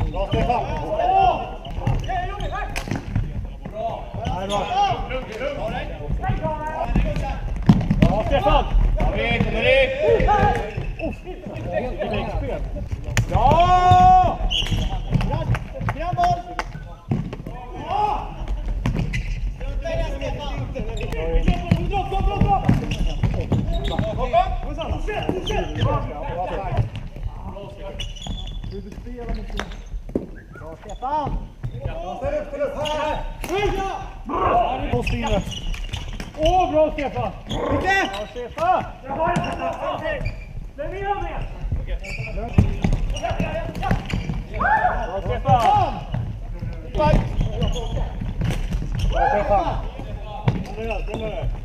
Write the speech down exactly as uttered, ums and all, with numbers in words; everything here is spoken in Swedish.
Bra Stefan! Nej, bra! Bra Stefan! Kom in, kom in! Ja! Grann boll! Dropp, dropp, dropp, dropp! Bra Stefan! Ställ upp, ställ upp här! Åh, bra Stefan! Bra Stefan! Jag har det! Okej! Lägg ner med! Bra Stefan! Bra Stefan!